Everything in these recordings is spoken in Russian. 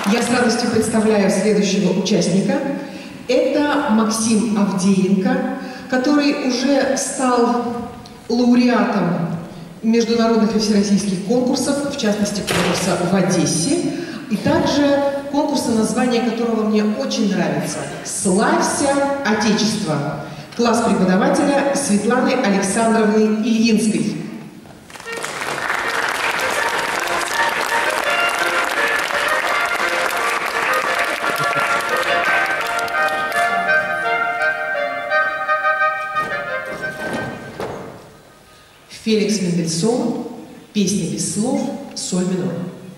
Я с радостью представляю следующего участника. Это Максим Авдеенко, который уже стал лауреатом международных и всероссийских конкурсов, в частности конкурса в Одессе, и также конкурса, название которого мне очень нравится «Славься, Отечество». Класс преподавателя Светланы Александровны Ильинской. Феликс Мендельсон, песня без слов, соль минор.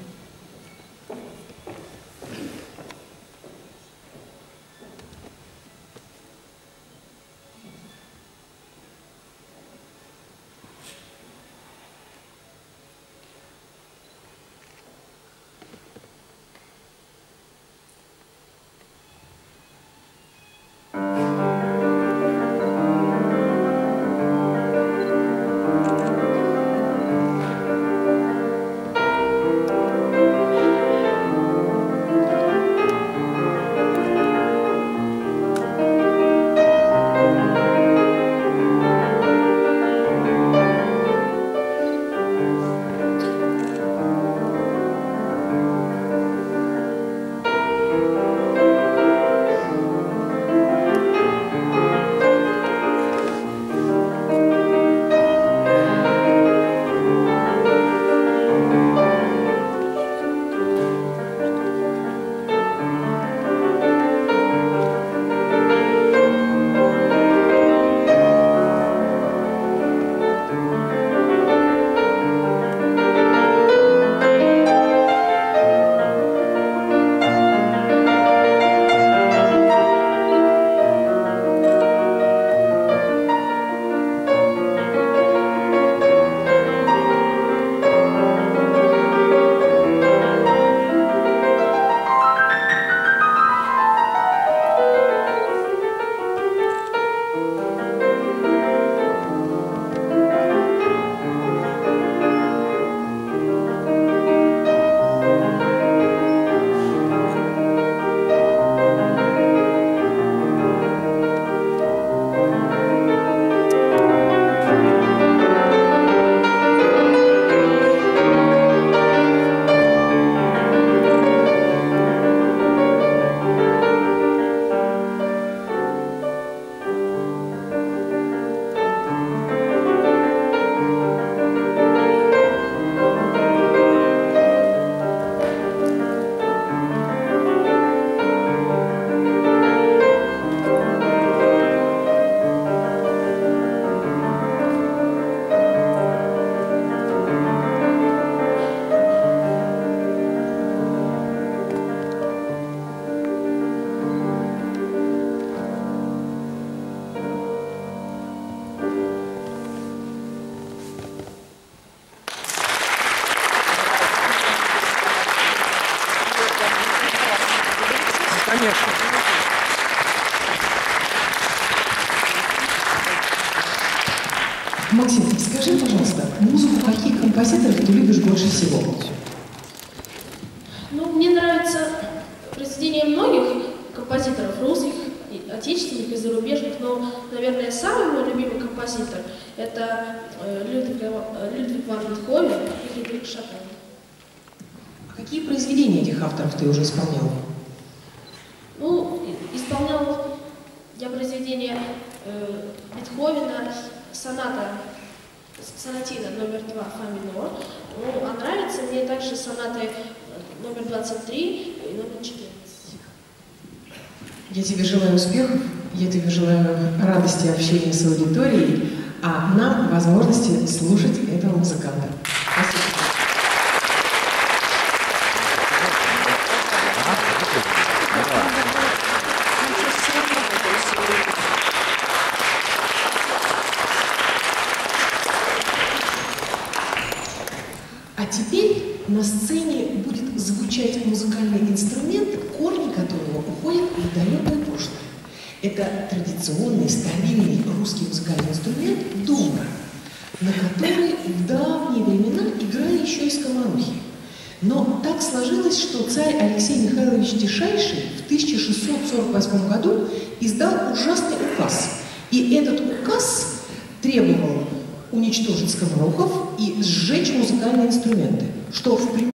Максим, скажи, пожалуйста, музыку каких композиторов ты любишь больше всего? Ну, мне нравится произведения многих композиторов, русских, отечественных и зарубежных, но, наверное, самый мой любимый композитор – это Людвиг ван Бетховен и Фридрих Шопен. А какие произведения этих авторов ты уже исполнял? Ну, исполнял я произведения Бетховена, сонатина номер 2 фа минор. Ну, а нравятся мне также сонаты номер 23 и номер 14. Я тебе желаю успехов, я тебе желаю радости общения с аудиторией, а нам возможности слушать этого музыканта. Спасибо. А теперь на сцене будет звучать музыкальный инструмент, корни которого уходят в далекое прошлое. Это традиционный, старинный русский музыкальный инструмент домбра, на который в давние времена играли еще и скоморохи. Но так сложилось, что царь Алексей Михайлович Тишайший в 1648 году издал ужасный указ. И этот указ требовал уничтожить скоморохов и сжечь музыкальные инструменты, что в